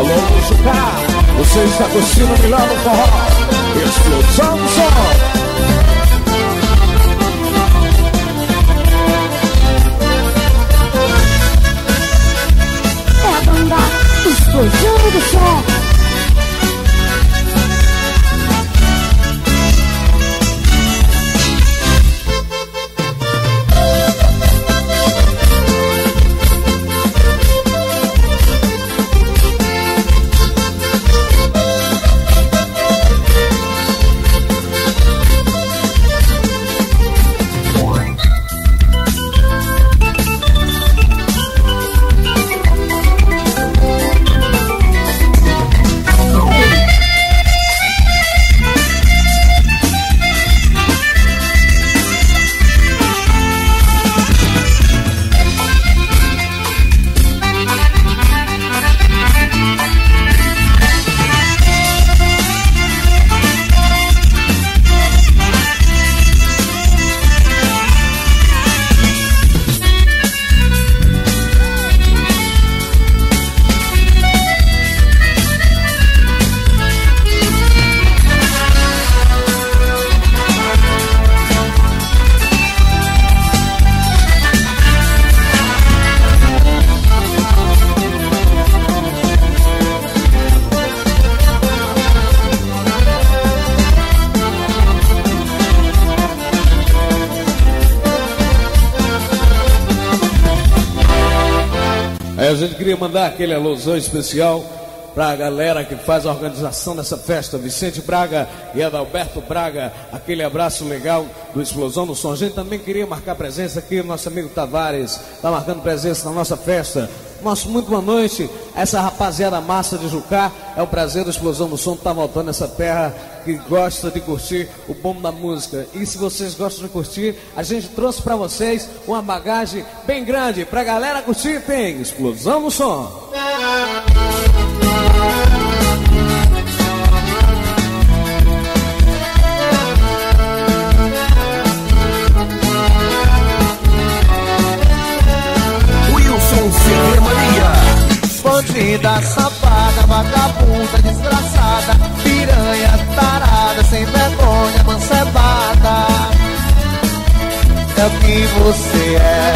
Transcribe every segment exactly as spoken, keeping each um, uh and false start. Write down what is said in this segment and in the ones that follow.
Alô, Jucá, você está curtindo o melhor no forró. Explosão do som. É a banda Explosão do Som. A gente queria mandar aquele alusão especial para a galera que faz a organização dessa festa, Vicente Braga e Adalberto Braga, aquele abraço legal do Explosão do Som. A gente também queria marcar presença aqui, nosso amigo Tavares está marcando presença na nossa festa. Nosso muito boa noite, essa rapaziada massa de Jucá, é um prazer do Explosão do Som estar voltando nessa terra que gosta de curtir o bom da música. E se vocês gostam de curtir, a gente trouxe para vocês uma bagagem bem grande pra galera curtir. Tem Explosão do Som. Bandida, safada, vagabunda, desgraçada, piranha, tarada, sem vergonha, mancebada. É o que você é.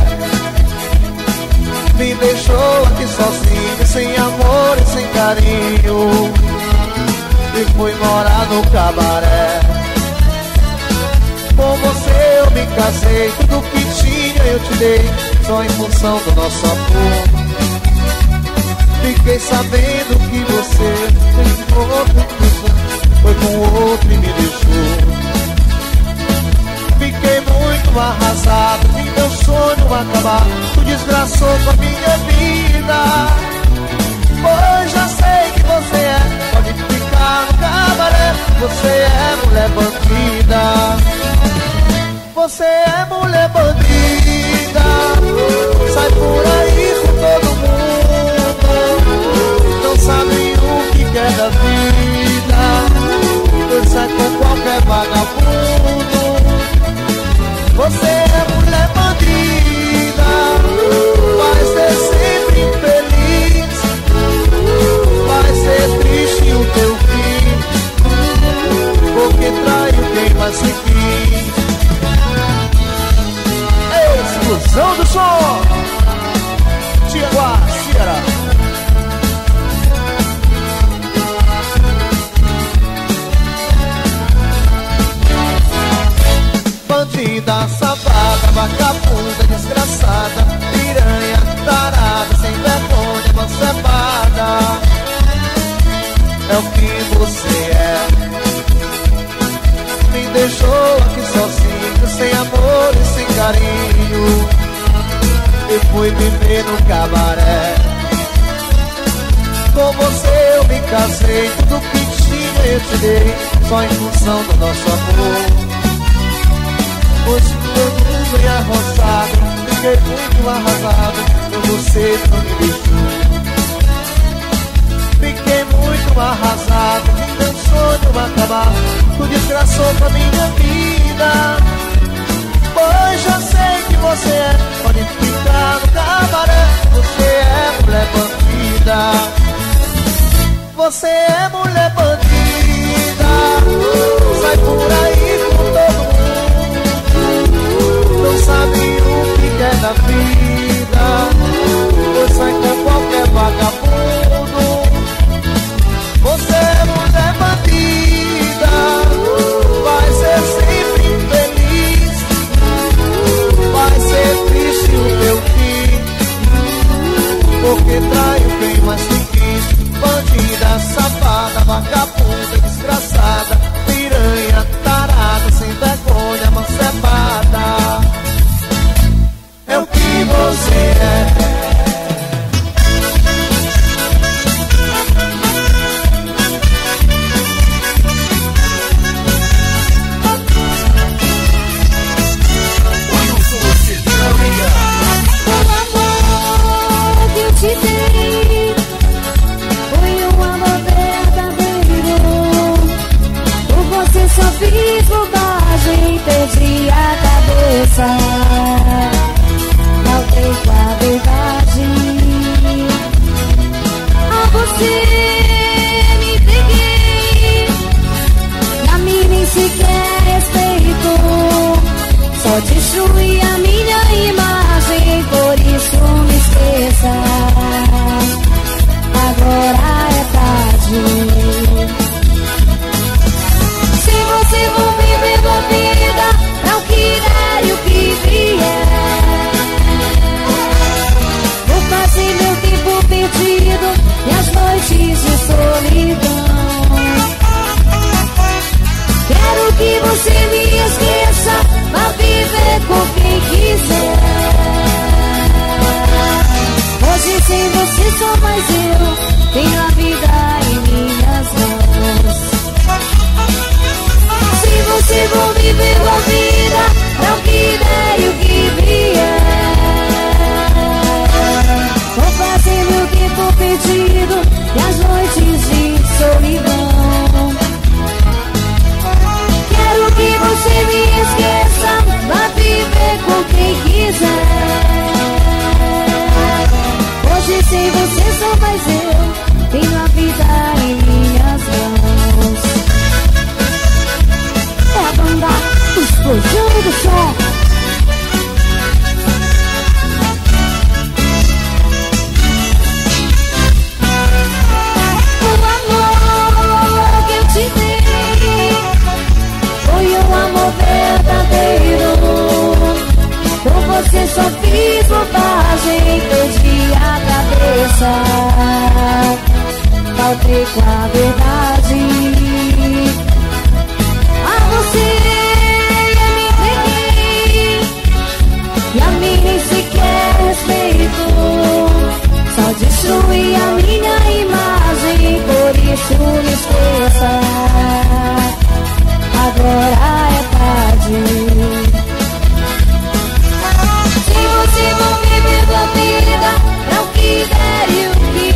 Me deixou aqui sozinho, sem amor e sem carinho, e fui morar no cabaré. Com você eu me casei, tudo que tinha eu te dei, só em função do nosso amor. Fiquei sabendo que você fez com outro, foi com outro e me deixou. Fiquei muito arrasado, vi meu sonho acabar, tu desgraçou com a minha vida. Pois já sei que você é, pode ficar no cabaré, você é mulher bandida. Você é mulher bandida, sai por aí com todo mundo, não sabe o que quer da vida, dança com qualquer vagabundo. Você é mulher bandida, vai ser sempre infeliz, vai ser triste o teu fim, porque traiu quem mais se quis. Explosão do Som, Tiaguá, Ceará. Bandida, safada, vagabunda, desgraçada, piranha, tarada, sem vergonha, mancebada. É o que você é. Me deixou aqui sozinho, sem amor e sem carinho, e fui viver no cabaré. Com você eu me casei, tudo que tinha eu te dei, só em função do nosso amor. Hoje todo mundo ia roçado, fiquei muito arrasado, por você não me deixou. Fiquei muito arrasado, vi meu sonho acabar, tu desgraçou com a minha vida. Pois já sei que você é, pode ficar no cabaré, você é mulher bandida. Você é mulher bandida, sai por aí com todo mundo, não sabe o que quer da vida, pois sai com qualquer vagabundo. Você é mulher bandida, vai ser sempre infeliz, vai ser triste o teu fim, porque traiu quem mais te quis. Bandida, safada, vagabunda, desgraçada, piranha, tarada, sem vergonha, mancebada. É o que você é. Só fiz bobagem, perdi a cabeça, faltei com a verdade. A você me entreguei, a mim nem sequer respeito, só destruí a minha imagem, por isso me esqueça. Agora é tarde. Se vou viver a vida, não quiser o que vier, vou fazer meu tempo perdido e as noites de solidão. Quero que você me esqueça, vá viver com quem quiser. Hoje sem você só mais eu, tenho a vida em minhas mãos. Se você for viver a vida, não que der e o que vier, vou fazer meu tempo perdido e as noites de solidão. Quero que você me esqueça, vá viver com quem quiser. Hoje sem você sou mais eu, tenho a vida em minhas mãos. É a banda Explosão do Som. O amor que eu te dei foi um amor verdadeiro. Com você só fiz bobagem, perdi a cabeça, faltei com a verdade. Você me entreguei e a mim nem sequer respeito, só destruí a minha imagem, por isso me esqueça. Agora é tarde. Se você for viver a vida, não que der e o que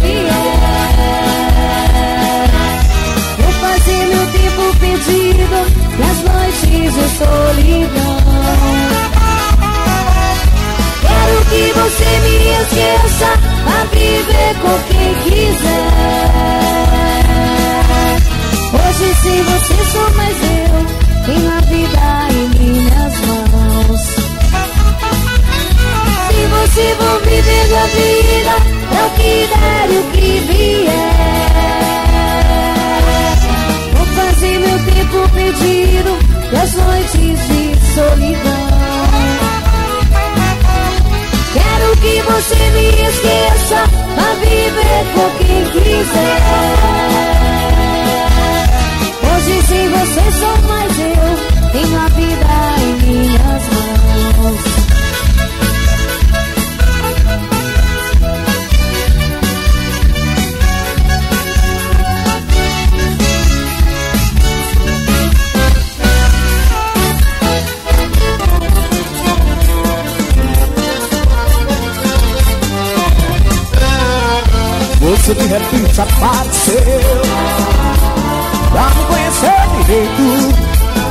vier, vou fazer meu tempo perdido e as noites de solidão. Quero que você me esqueça, a viver com quem quiser. Hoje sem você sou mais eu, tenho a vida em minhas mãos. Se você for viver a vida, não que der e o que vier, vou fazer meu tempo perdido e as noites de solidão. Quero que você me esqueça, a viver com quem quiser. Hoje sem você sou mais eu, tenho a vida em minhas mãos. Você de repente apareceu pra me conhecer direito.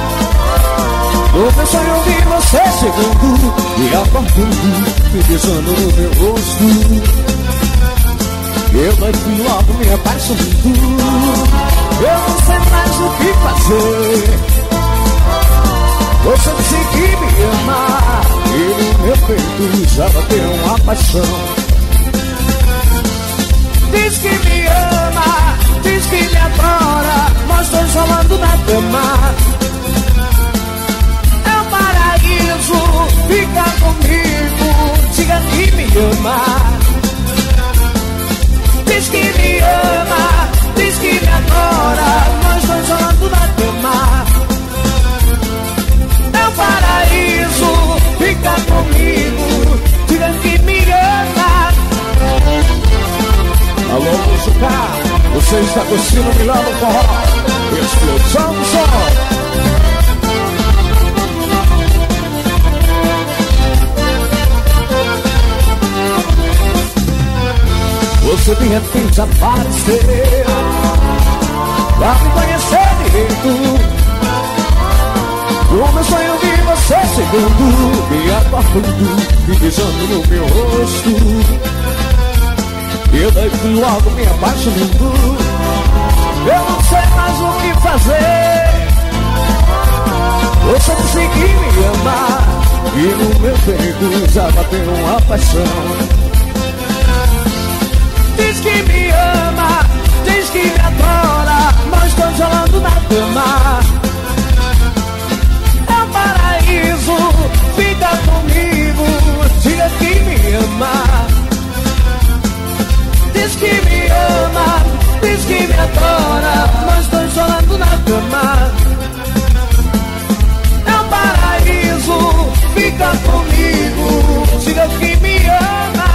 No meu sonho eu vi você chegando e acordando, me beijando no meu rosto. Eu daqui logo me apaixonando. Eu não sei mais o que fazer. Você disse que me ama e no meu peito já bateu uma paixão. Diz que me ama, diz que me adora, nós dois rolando na cama. É um paraíso, fica comigo, diga que me ama. Diz que me ama, diz que me adora, nós dois rolando na cama. É um paraíso, fica comigo, diga que me ama. Alô, Chuca, você está curtindo o melhor do forró, explosão do som. Você de repente apareceu pra me conhecer direito. O meu sonho de você chegando, me abarcando, me beijando no meu rosto. Eu daí logo me apaixonando. Eu não sei mais o que fazer. Você disse que me ama e no meu peito já bateu uma paixão. Diz que me ama, diz que me adora, nós dois rolando na cama. É um paraíso, fica comigo, diga que me ama. Diz que me ama, diz que me adora, nós dois rolando na cama. É um paraíso, fica comigo, diga que me ama.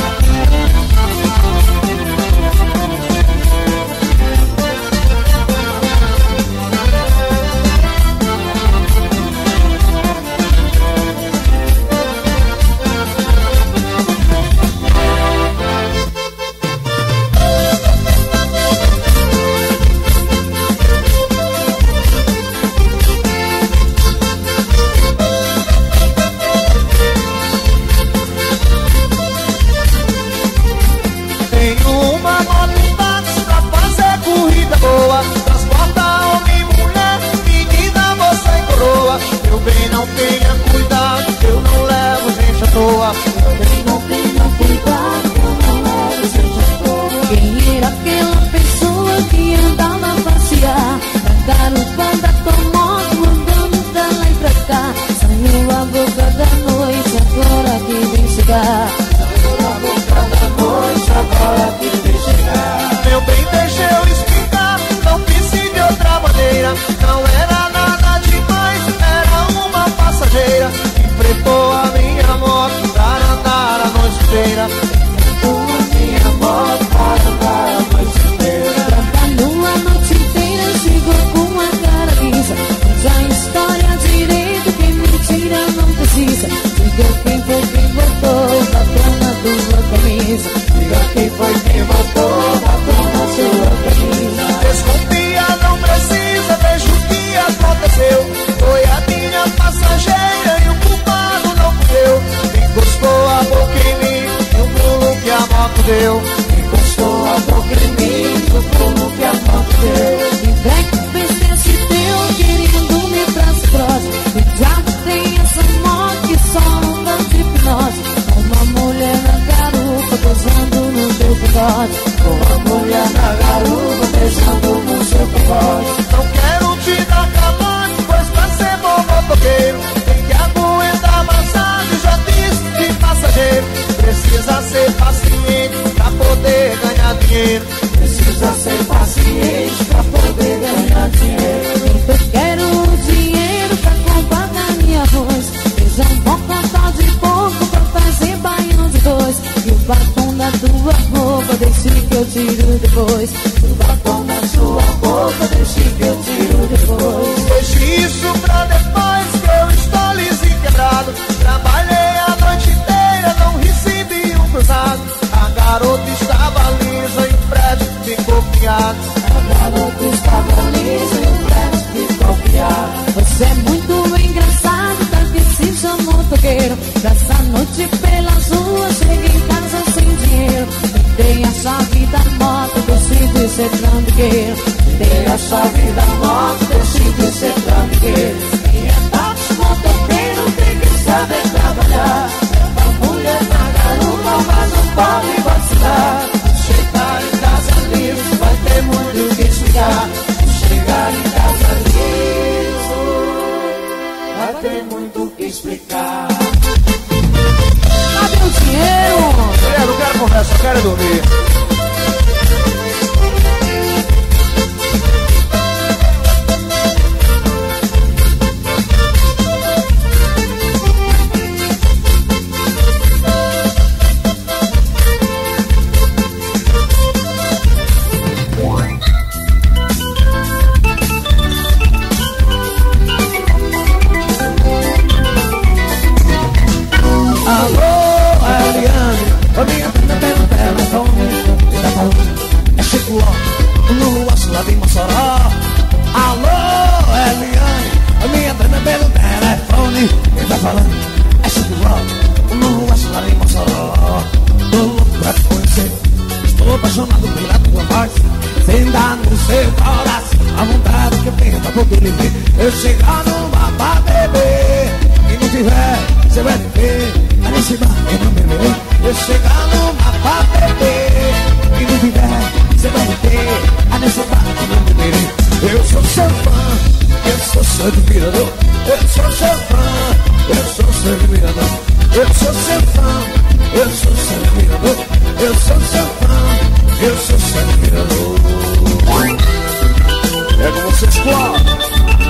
Deu, encostou a boca em mim, no pulo que a moto deu. E vem que pensei teu, querendo me braço próximo. E já tem essa moto que só anda de hipnose. Uma mulher na garupa, posando no teu bigode. Uma mulher na garupa, beijando no seu bigode. Não quero te dar calante, pois pra ser bom motoqueiro tem que aguentar massagem, já disse de passageiro. Precisa ser paciente pra poder ganhar dinheiro. Precisa ser paciente pra poder ganhar dinheiro. Eu quero dinheiro pra comprar minha arroz. Feijão bom com tal de pouco pra fazer baião de dois. E o batom da tua roupa deixe que eu tiro depois. O batom da sua roupa deixe que eu tiro depois. Deixe isso pra depois que eu estou liso e quebrado. Trabalhei a noite inteira, não recebi um cruzado. A garota estava lisa e o prédio ficou piado. A garota estava lisa e o prédio ficou piado. Você é muito engraçado, tá que se chama motoqueiro. Dessa noite pelas ruas, chega em casa sem dinheiro. Dei a chave da moto, decidi ser trambiqueiro. Dei a chave da moto, decidi ser trambiqueiro. Quem é táxi, motoqueiro, tem que saber trabalhar. A mulher na garupa, mas não pode vacilar. Chegar em casa livre, vai ter muito o que explicar. Chegar em casa livre, vai ter muito o que explicar. Cadê o dinheiro? Eu não quero conversa, eu quero dormir. Eu chegar no bar pra beber, e não tiver, cê vai beber. Aí nesse bar eu não beber. Eu chegar no bar pra beber, e não tiver, cê vai beber. Aí nesse bar eu não beberei. Eu sou seu fã, eu sou seu admirador. Eu sou seu fã, eu sou seu admirador. Eu sou seu fã, eu sou seu admirador. Eu sou seu fã, eu sou seu admirador. É com vocês, qual?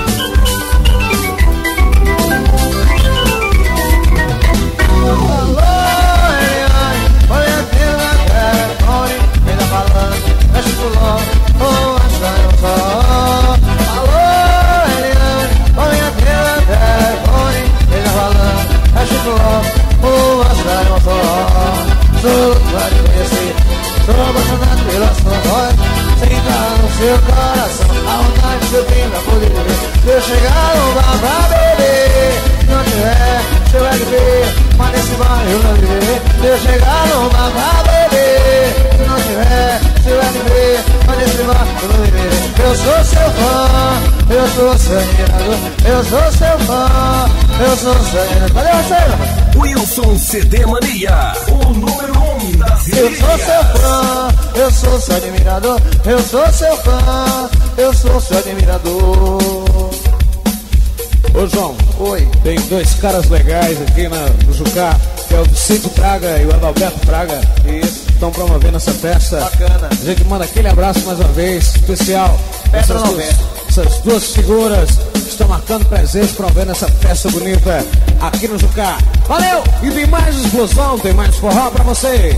Seu coração, a vontade que eu tenho pra poder beber. Se eu chegar no bar pra beber, não tiver, você vai beber. Mas nesse bar eu não beberei. Se eu chegar no bar pra beber, não tiver, você vai beber. Mas nesse bar eu não beberei. Eu sou seu fã, eu sou seu admirador. Eu sou seu fã, eu sou seu admirador. Cadê você? Wilson C D Mania, o número um da cidade. Eu sou seu fã, eu sou seu admirador. Eu sou seu fã, eu sou seu admirador. Ô João, oi. Tem dois caras legais aqui na, no Jucá, que é o Vicente Braga e o Adalberto Braga. Isso. Estão promovendo essa festa. Bacana. A gente manda aquele abraço mais uma vez, especial. Festa Essas duas, essas duas figuras estão marcando presença, promovendo essa festa bonita aqui no Jucá. Valeu! E tem mais explosão, tem mais forró pra vocês.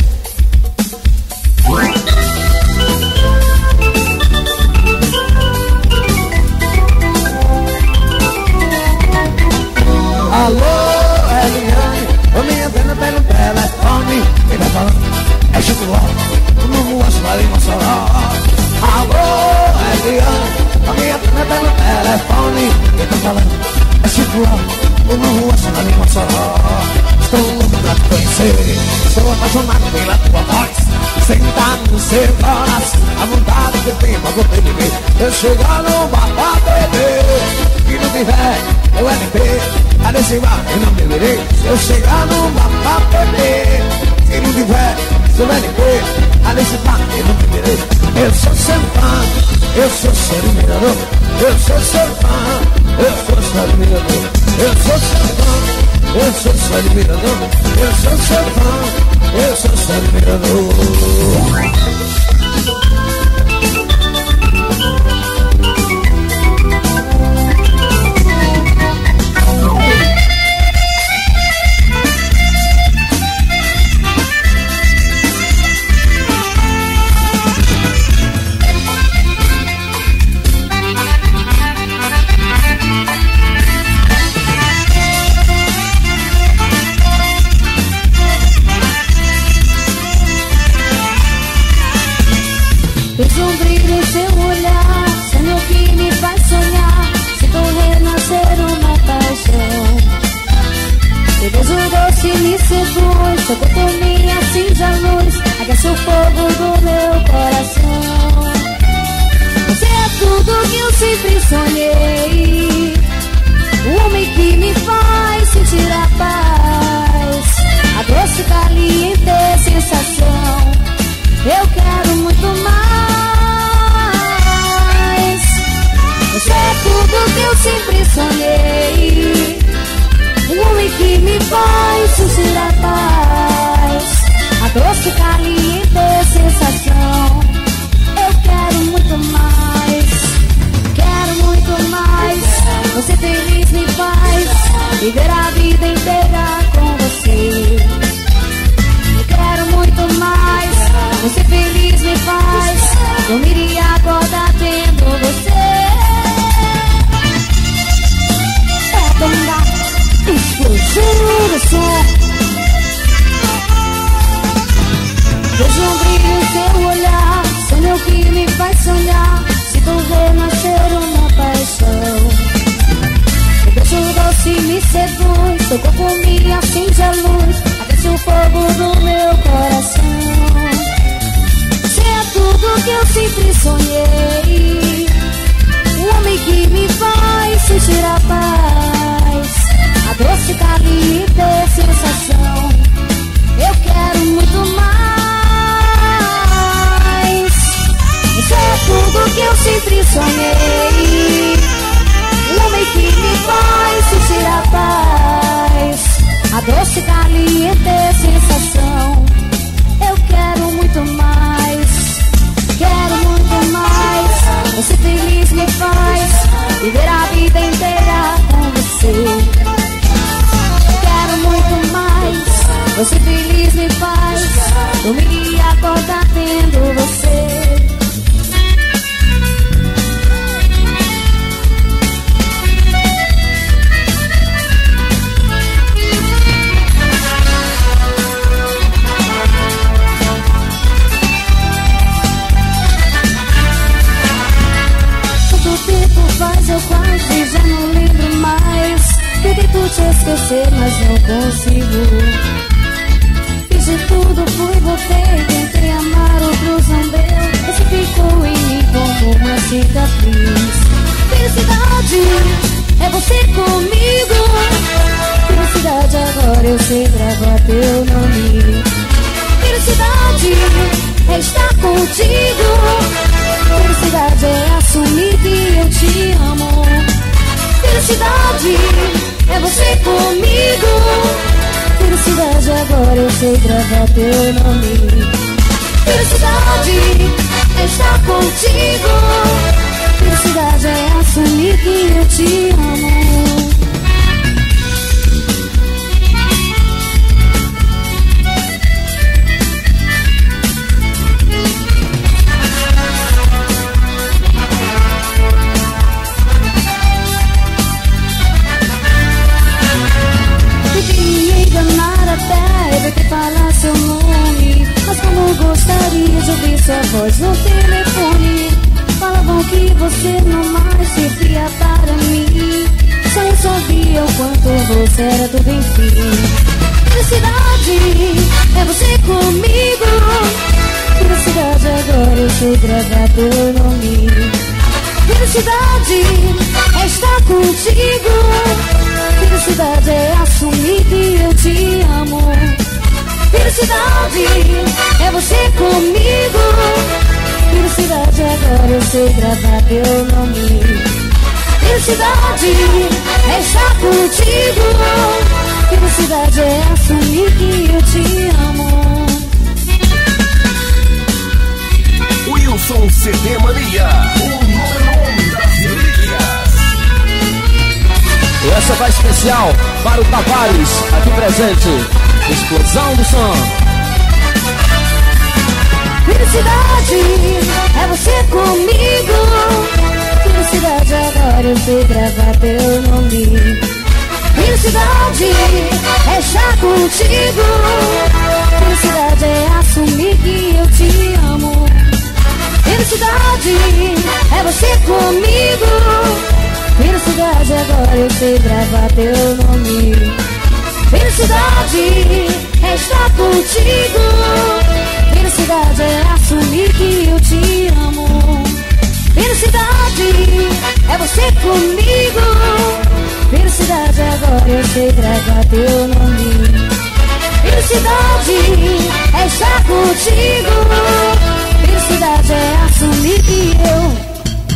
Alô, Eliane, ô minha pena pelo telefone. Quem tá falando é Chico Lopes, o novo assalado em Mossoró. Alô, Eliane, ô minha pena pelo telefone. Quem tá falando é Chico Lopes, o novo assalado em Mossoró. Estou louco pra te conhecer, estou apaixonado pela tua voz. Sentar no seu coração, a vontade que eu tenho pra poder beber. Eu chegar no bar pra beber, e não tiver, eu L P. A nesse bar eu não beberei. Se eu chegar no bar pra beber, se não tiver, se eu L P. A nesse bar eu não beberei. Eu sou seu fã, eu sou seu admirador. Eu sou seu fã, eu sou seu admirador. Eu sou seu fã, eu sou seu admirador. Eu sou seu fã, eu sou seu admirador. o fogo do meu coração. Você é tudo que eu sempre sonhei, o homem que me faz sentir a paz, a doce, caliente sensação. Eu quero muito mais. Você é tudo que eu sempre sonhei, o homem que me faz sentir a paz, a doce, caliente sensação. Eu quero muito mais, quero muito mais. Você feliz me faz viver a vida inteira com você. Eu quero muito mais. Você feliz me faz dormir e acordar tendo você. É bomba, explosão do som. Vejo um brilho em seu olhar, sonho que me faz sonhar. Se tu ver nascer uma paixão, o beijo doce me seduz, teu corpo me acende a luz, aquece o fogo do meu coração. Você é tudo que eu sempre sonhei, o homem que me faz sentir a paz, a doce, caliente sensação. Eu quero muito mais. Você é tudo que eu sempre sonhei, o homem que me faz sentir a paz, a doce, caliente sensação. Eu quero muito mais, quero muito mais. Você feliz me faz viver a vida inteira com você. Quero muito mais. Você feliz me faz dormir e acordar tendo você. Faz eu quase já não lembro mais. Eu tento te esquecer, mas não consigo. Fiz de tudo, fui, voltei, tentei amar, outros não deu. Você ficou em mim como uma cicatriz. Felicidade é você comigo. Felicidade agora eu sei gravar teu nome. Felicidade é estar contigo. Felicidade é assumir que eu te amo. Felicidade é você comigo. Felicidade agora eu sei gravar teu nome. Felicidade é estar contigo. Felicidade é assumir que eu te amo. Até que falar seu nome, mas como gostaria de ouvir sua voz no telefone. Falavam que você não mais servia para mim, só eu sabia o quanto você era tudo enfim. Felicidade é você comigo. Felicidade agora eu sei gravar teu nome. Felicidade é estar contigo. Felicidade é assumir que eu te amo. Felicidade é você comigo. Felicidade agora eu sei gravar teu nome. Felicidade é estar contigo. Felicidade é assumir que eu te amo. Wilson C D Mania, o número um das relíquias. E essa vai especial para o Tavares, aqui presente. Explosão do som. Felicidade é você comigo. Felicidade agora eu sei gravar teu nome. Felicidade é estar contigo. Felicidade é assumir que eu te amo. Felicidade é você comigo. Felicidade agora eu sei gravar teu nome. Felicidade é estar contigo. Felicidade é assumir que eu te amo. Felicidade é você comigo. Felicidade agora eu sei gravar teu nome. Felicidade é estar contigo. Felicidade é assumir que eu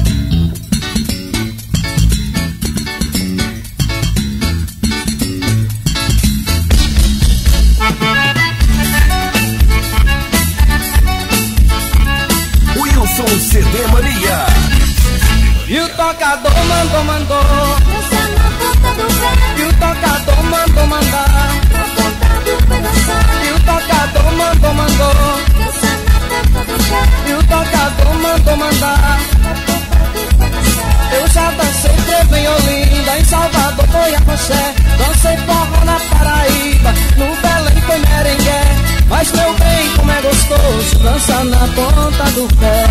Wilson C D Mania. E o tocador mandou, mandou. dançar na ponta do pé. E o tocador mandou, mandar. Na ponta do pé dançar. E o tocador mandou, mandou. Dançar na ponta do pé. E o tocador mandou, mandar. Na ponta do pé dançar. Eu já dancei frevo em Olinda, em Salvador foi Afoxé. Dancei forró na Paraíba, no Belém foi merengue. Mas meu bem, como é gostoso dançar na ponta do pé.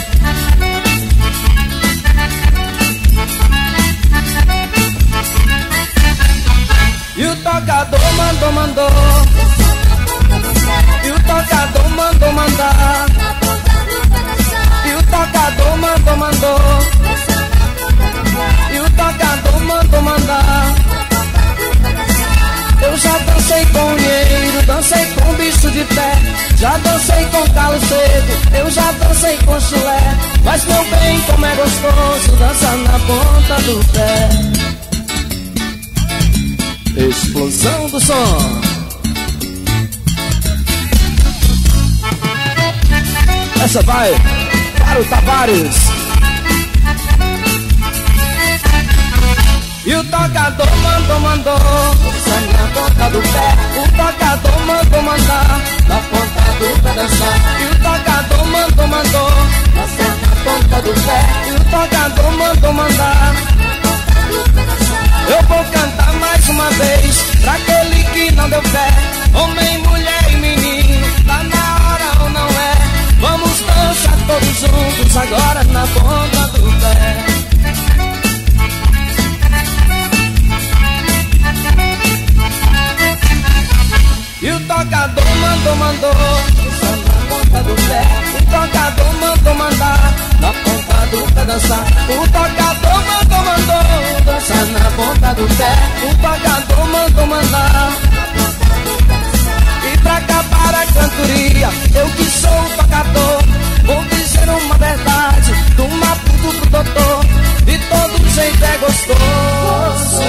E o tocador mandou, mandou. Dançar na ponta do pé. E o tocador mandou, mandar. Na ponta do pé dançar. E o tocador mandou, mandou. Dançar na ponta do pé. E o tocador mandou, mandar. Na ponta do pé dançar. Eu já dancei com dinheiro, dancei com bicho de pé. Já dancei com calo cedo, eu já dancei com chulé. Mas meu bem, como é gostoso dançar na ponta do pé. Explosão do som. Essa vai para o Tavares. E o tocador mandou, mandou. Dançar na ponta do pé. O tocador mandou, mandar. Na ponta do pé dançar. E o tocador mandou, mandou. Dançar na ponta do pé. E o tocador mandou, mandar. Eu vou cantar mais uma vez pra aquele que não deu pé. Homem, mulher e menino, tá na hora ou não é? Vamos dançar todos juntos agora na ponta do pé. E o tocador mandou, mandou. Dançar na ponta do pé. O tocador mandou, mandar. Na ponta do pé dançar. O tocador mandou, mandou. Dançar na ponta do pé. O tocador mandou, mandar. E pra acabar a cantoria, eu que sou o tocador, vou dizer uma verdade, do Maputo pro doutor. De todo jeito é gostoso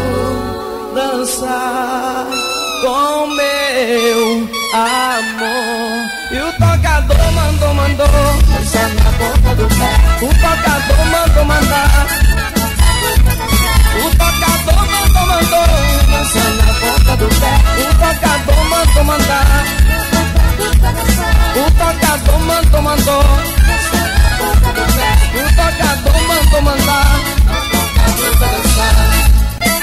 dançar com meu amor. E o tocador mandou, mandou. Dançar na ponta do pé. O tocador mandou, mandar. O tocador mandou, mandou. Dançar na ponta do pé. O tocador mandou, mandar. O tocador mandou, mandou. O tocador mandou, mandar. Dançar.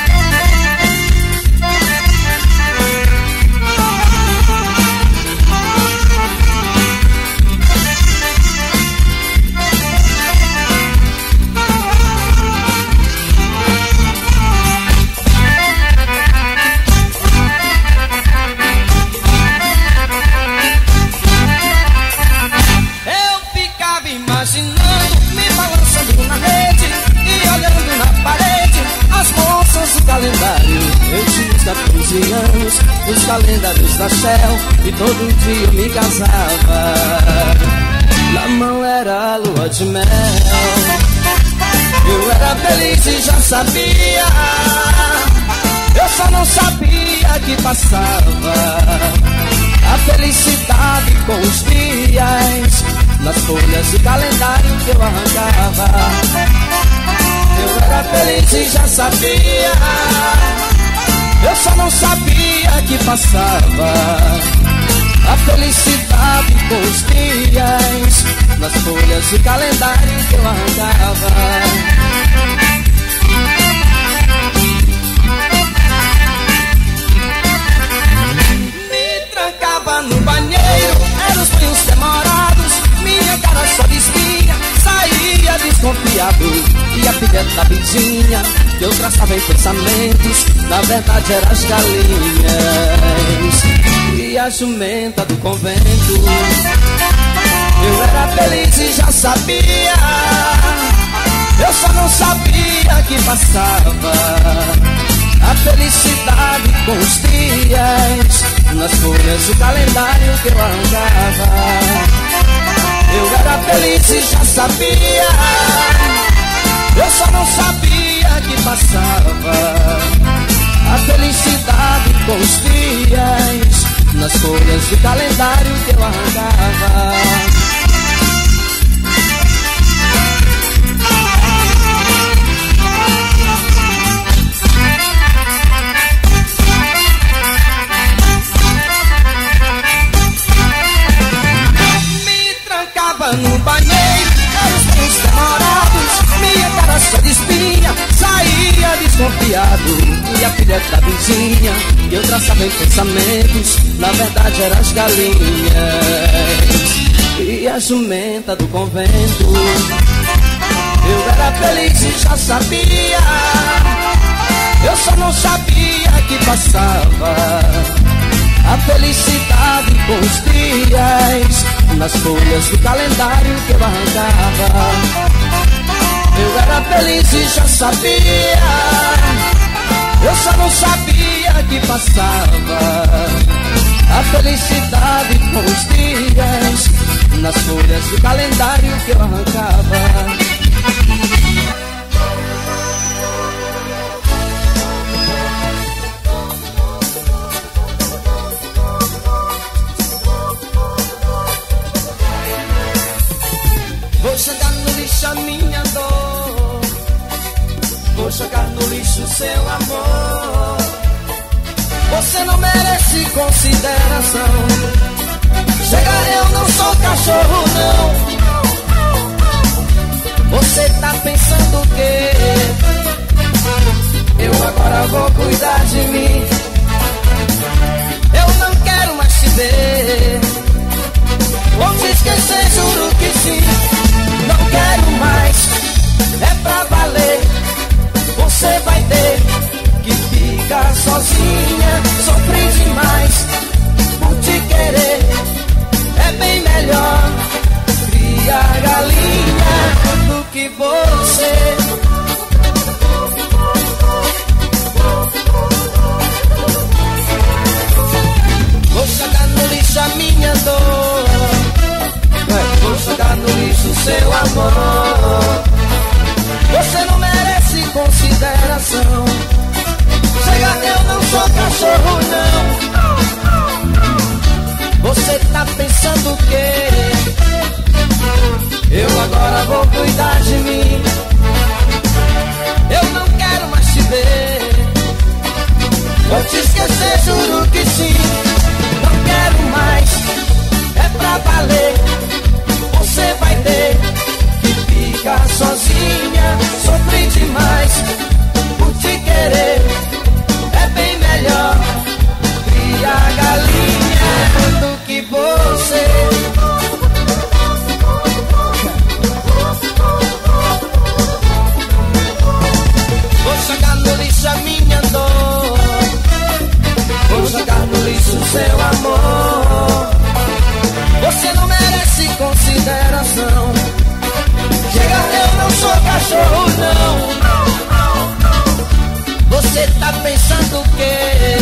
Imaginando, me balançando na rede e olhando na parede as moças do calendário. Eu tinha quatorze anos, os calendários da Shell, e todo dia eu me casava. Na mão era a lua de mel. Eu era feliz e já sabia, eu só não sabia que passava a felicidade com os dias nas folhas de calendário que eu arrancava. Eu era feliz e já sabia, eu só não sabia que passava a felicidade com os dias nas folhas de calendário que eu arrancava. No banheiro, eram os banhos demorados, minha cara só desvia, saía desconfiado. E a filha da vizinha, que eu traçava em pensamentos, na verdade eram as galinhas. e a jumenta do convento. Eu era feliz e já sabia, eu só não sabia que passava a felicidade com os dias nas folhas do calendário que eu arrancava. Eu era feliz e já sabia, eu só não sabia que passava a felicidade com os dias nas folhas do calendário que eu arrancava. No banheiro, eram os meus namorados, minha cara só de espinha, saía desconfiado. E a filha da vizinha, que eu traçava em pensamentos, na verdade eram as galinhas. E a jumenta do convento, eu era feliz e já sabia, eu só não sabia que passava a felicidade com os dias nas folhas do calendário que eu arrancava. Eu era feliz e já sabia, eu só não sabia que passava a felicidade com os dias nas folhas do calendário que eu arrancava. Vou jogar no lixo a minha dor, vou jogar no lixo seu amor. Você não merece consideração. Chega, eu não sou cachorro não. Você tá pensando o quê? Eu agora vou cuidar de mim. Eu não quero mais te ver. Vou te esquecer, juro que sim. Não quero mais, é pra valer. Você vai ter que ficar sozinha. Sofri demais por te querer. É bem melhor criar galinha do que você. Vou jogar no lixo a minha dor, vou jogar no lixo seu amor. Você não merece consideração. Chega, eu não sou cachorro não. Você tá pensando o quê? Eu agora vou cuidar de mim. Eu não quero mais te ver. Vou te esquecer, juro que sim. Não quero mais, é pra valer. Você vai ter que ficar sozinha. Sofri demais por te querer. É bem melhor criar galinha do que você. Vou jogar no lixo a minha dor, vou jogar no lixo seu amor. Você não merece consideração. Chega, eu não sou cachorro não. Você tá pensando o quê?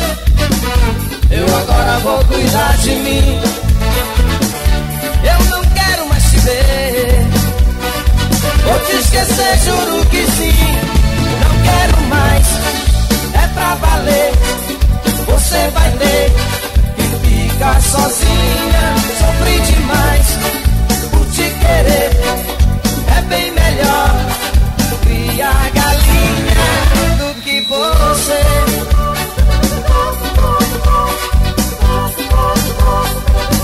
Eu agora vou cuidar de mim. Eu não quero mais te ver. Vou te esquecer, juro que sim. Não quero mais, é pra valer. Você vai ter que ficar sozinha. Sofri demais por te querer. É bem melhor criar galinha do que você.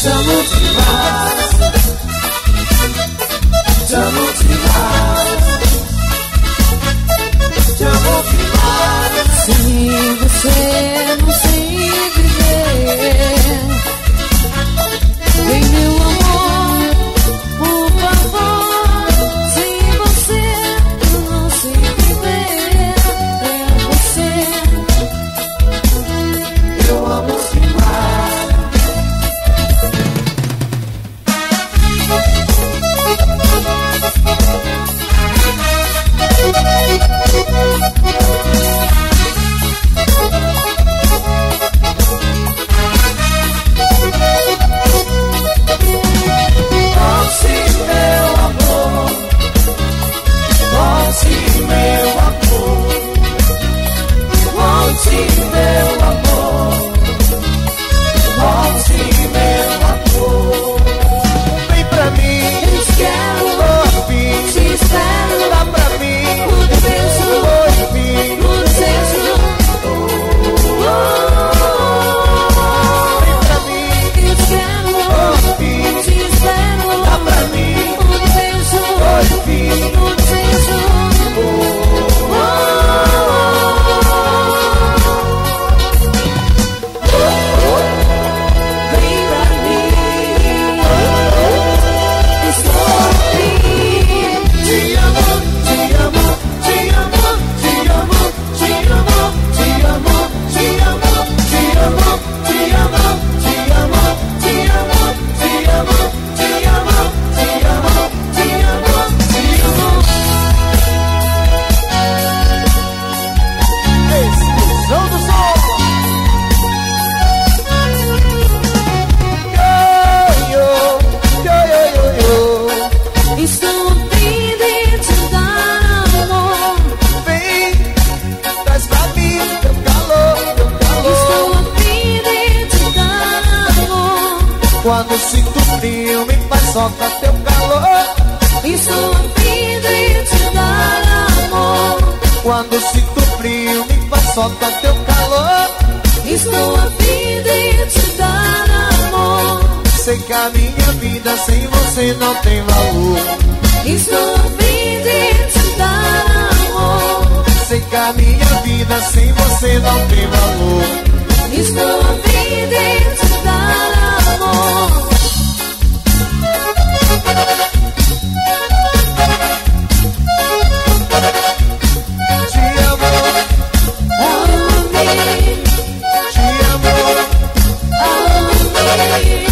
amo demais, te amo demais, te amo demais. Sem você não sei viver. Vem meu amor, por favor. Sem você eu não sei viver. É você, eu amo demais. Volte meu amor, volte meu amor, volte meu amor, volte meu amor. Vem pra mim, eu te quero, por fim, te espero. dá pra mim, Tudo beijo, por fim, tudo desejo. vem pra mim, Eu te quero, por fim, te espero. dá pra mim, Tudo beijo, por fim. tudo desejo. Vem pra mim, estou aqui. Te amo, te amo, te amo, te amo, te amo, te amo, te amo, te amo, te amo, te amo, te amo, te amo, te amo, te amo, te amo, te amo. Explosão do som. Yo, yo, yo, yo, yo. Estou a fim de te dar amor. Vem, traz pra mim teu calor, teu Estou calor. a fim de te dar amor. Quando sinto frio, me faz soltar teu calor. Estou a fim de te dar amor. Quando sinto frio, me faz soltar teu calor. Estou a fim de te dar amor. Sei que a minha vida sem você não tem valor. Estou a fim de te dar amor. Sei que a minha vida sem você não tem valor. Estou a fim de te dar amor. Te amo, Ame, te amo. ame.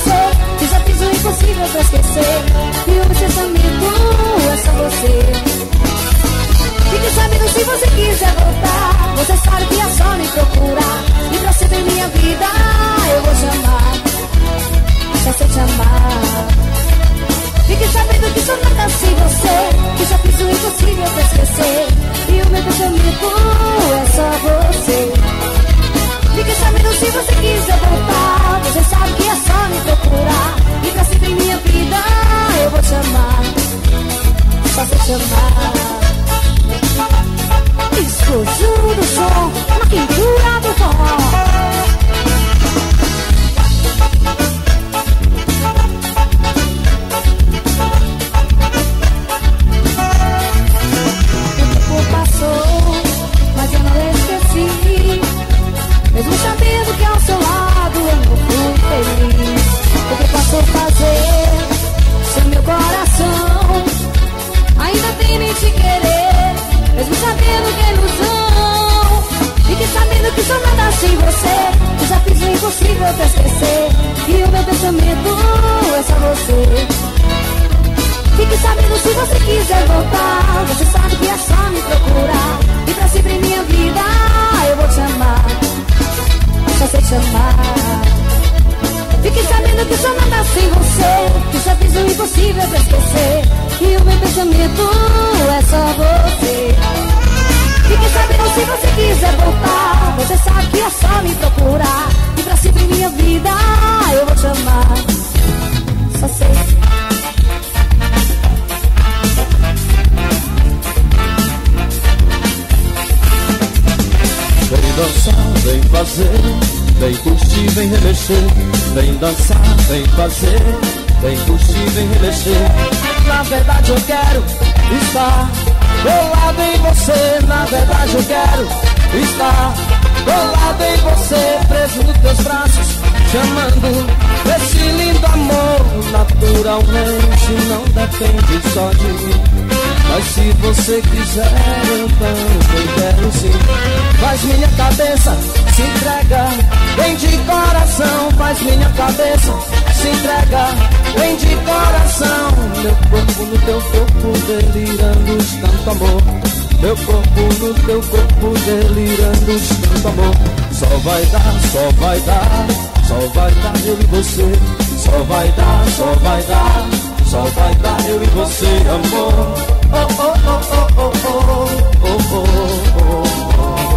você, que já fiz o impossível pra esquecer. E o meu pensamento é só você. Fique sabendo se você quiser voltar, você sabe que é só me procurar. E pra sempre em minha vida eu vou te amar, só sei te amar. Fique sabendo que sou nada sem você, que já fiz o impossível pra esquecer. E o meu pensamento é só você. Fique sabendo se você quiser voltar, você sabe que é só me procurar. E pra sempre em minha vida eu vou te amar, só sei te amar. Explosão do som, na quentura do forró. O tempo passou, mas eu não esqueci. Mesmo sabendo que ao seu lado eu não fui feliz. O que passou a fazer sem meu coração ainda tem nem te querer. Mesmo sabendo que é ilusão, fique sabendo que sou nada sem você, que já fiz o impossível pra esquecer. E o meu pensamento é só você. Fique sabendo se você quiser voltar, você sabe que é só me procurar. E pra sempre em minha vida eu vou te amar, só sei te amar. Fique sabendo que sou nada sem você, que já fiz o impossível pra esquecer. E o meu pensamento é só você. Fique sabendo se você quiser voltar, você sabe que é só me procurar. E pra sempre em minha vida eu vou te amar, só sei. Vem dançar, vem fazer, vem curtir, vem remexer. Vem dançar, vem fazer, vem curtir, vem remexer. Na verdade eu quero estar colado em você. Na verdade eu quero estar colado em você, preso nos teus braços, chamando esse lindo amor. Naturalmente não depende só de mim, mas se você quiser eu também quero sim. Faz minha cabeça, se entrega, vem de coração. Faz minha cabeça, se entrega, vem de coração. Meu corpo no teu corpo delirando de tanto amor. Meu corpo no teu corpo delirando de tanto amor. Só vai dar, só vai dar, só vai dar eu e você. Só vai dar, só vai dar, só vai dar eu e você, amor. Oh, oh, oh, oh, oh, oh, oh, oh, oh.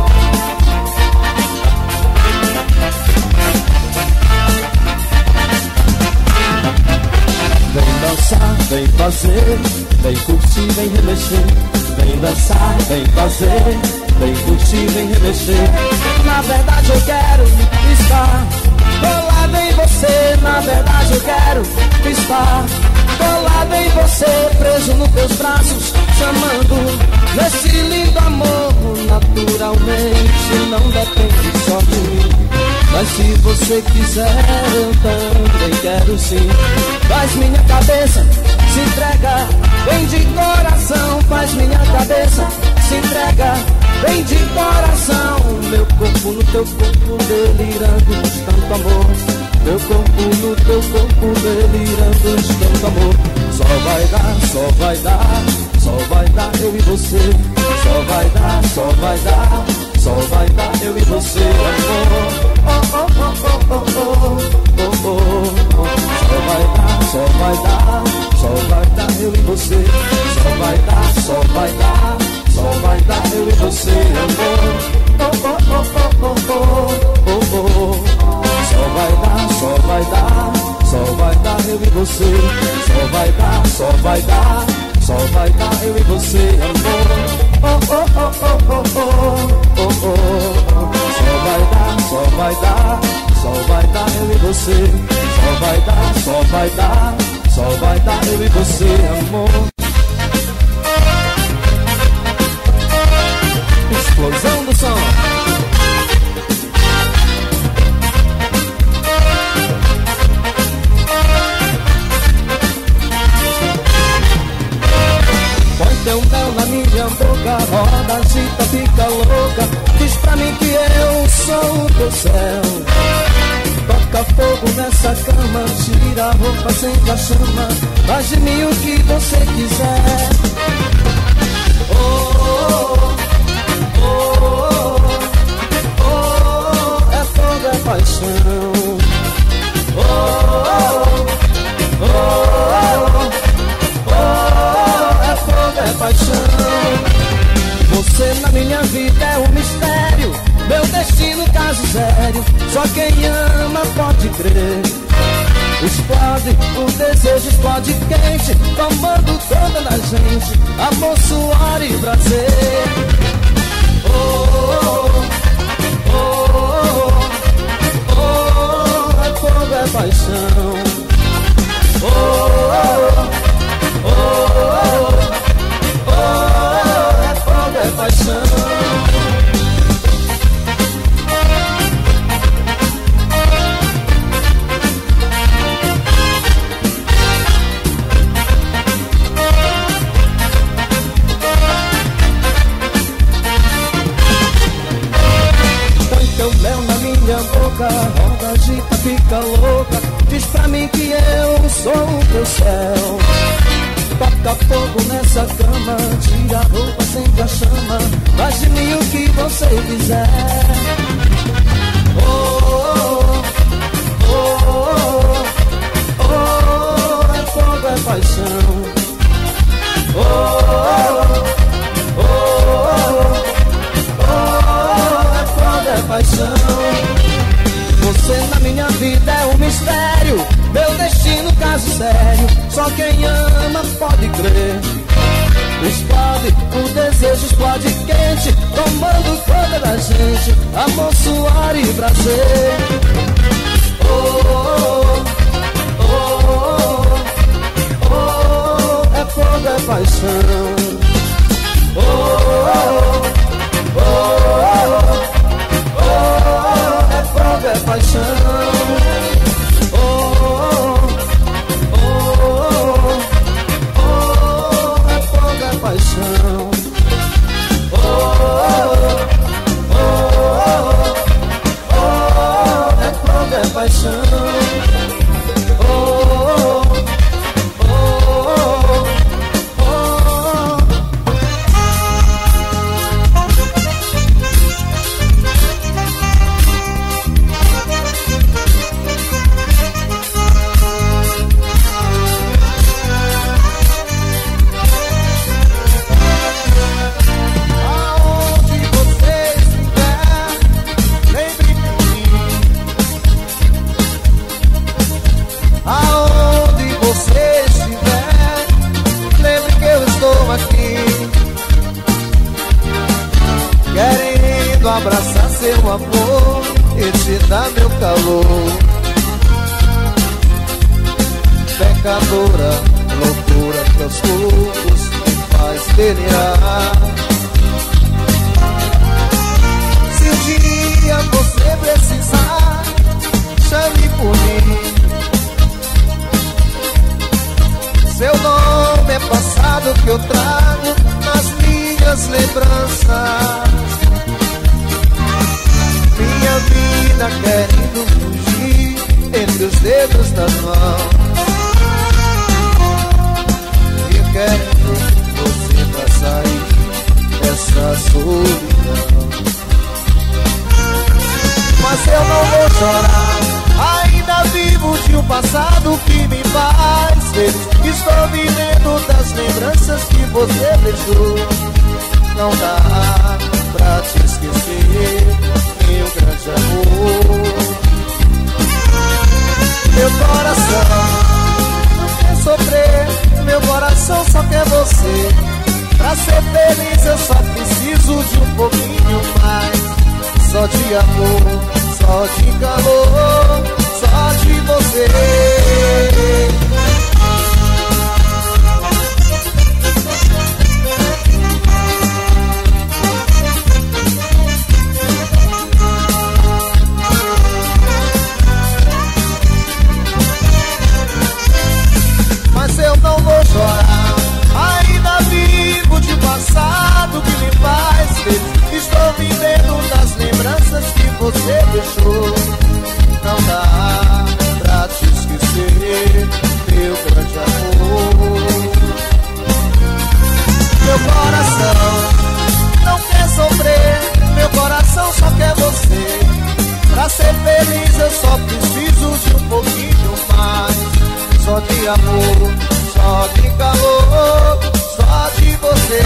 Vem dançar, vem fazer, vem curtir, vem remexer. Vem dançar, vem fazer, vem curtir, vem remexer. Na verdade eu quero estar colado em você. Na verdade eu quero estar colado em você, preso nos teus braços, chamando nesse lindo amor. Naturalmente não depende só de mim, mas se você quiser eu também quero sim. Faz minha cabeça, se entrega, vem de coração. Faz minha cabeça, se entrega, vem de coração. Meu corpo no teu corpo delirando de tanto amor. Meu corpo no teu corpo delirando de tanto amor. Só vai dar, só vai dar, só vai dar eu e você. Só vai dar, só vai dar, só vai dar eu e você, amor. Oh, oh, oh, oh, oh, oh, oh, oh. Só vai dar, só vai dar, só vai dar eu e você. Só vai dar, só vai dar, só vai dar eu e você, amor. Oh, oh, oh, oh, oh, oh, oh. Só vai dar, só vai dar, só vai dar eu e você. Só vai dar, só vai dar, só vai dar eu e você, amor. Oh, oh, oh, oh, oh, oh, oh, oh. Só vai dar, só vai dar, só vai dar eu e você. Só vai dar, só vai dar, só vai dar eu e você, amor. Explosão do som. Põe teu mel na minha boca, roda, agita, fica louca. Diz pra mim que eu sou o teu céu. Toca fogo nessa cama, te tira a roupa, acende a chama, faz de mim o que você quiser. Oh, oh, oh, oh, oh, é fogo, é paixão. Oh, oh, oh, oh, oh, é fogo, é paixão. Você na minha vida é um mistério, meu destino caso sério, só quem ama pode crer. Explode, o desejo explode quente, tomando toda a gente, amor, suor e prazer. Oh, oh, oh, oh, oh, é fogo, é paixão. Oh, oh, oh, oh, oh, é fogo, é paixão. Roda, agita, fica louca, diz pra mim que eu sou o teu céu. Toca fogo nessa cama, tira a roupa, acende a chama, faz de mim o que você quiser. Oh, oh, oh, oh, oh, é fogo, é paixão. Oh, oh, oh, oh, é fogo, é paixão. Você na minha vida é um mistério, meu destino caso sério, só quem ama pode crer. Explode, o desejo explode quente, tomando conta da gente, amor, suor e prazer. Oh, oh, oh, oh, oh, é fogo, é paixão. Oh, oh, oh, oh, é paixão. Oh, oh, oh, oh, é fogo, é paixão. Oh, oh, oh, oh, é fogo, é paixão. Oh, oh, oh, abraçar seu amor e te dar meu calor. Pecadora, loucura que aos poucos me faz delirar. Se um dia você precisar, chame por mim. Seu nome é passado que eu trago nas minhas lembranças. Minha vida querendo fugir entre os dedos das mãos, e querendo você pra sair dessa solidão. Mas eu não vou chorar, ainda vivo de um passado que me faz feliz. Estou vivendo das lembranças que você deixou. Não dá pra te esquecer, meu grande amor. Meu coração não quer sofrer, meu coração só quer você. Pra ser feliz eu só preciso de um pouquinho mais. Só de amor, só de calor, só de você. Mas eu não vou chorar, ainda vivo de passado que me faz feliz. Estou vivendo das lembranças que você deixou. Não dá pra te esquecer, de amor, só de calor, só de você.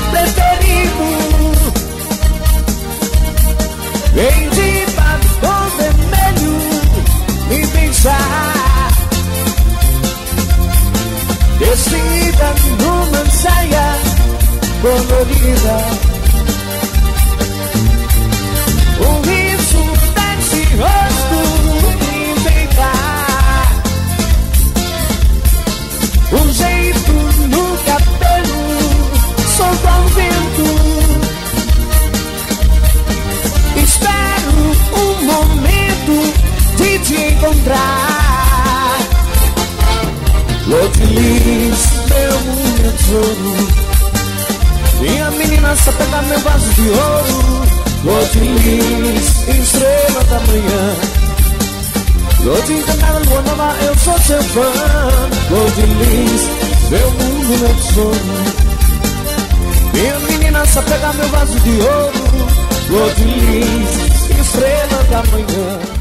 Vem de batom só pega meu vaso de ouro. Flor de lis, estrela da manhã. Flor de encantada, lua nova, eu sou seu fã. Flor de lis, meu mundo, meu sonho. Minha menina, só pega meu vaso de ouro. Flor de lis, estrela da manhã.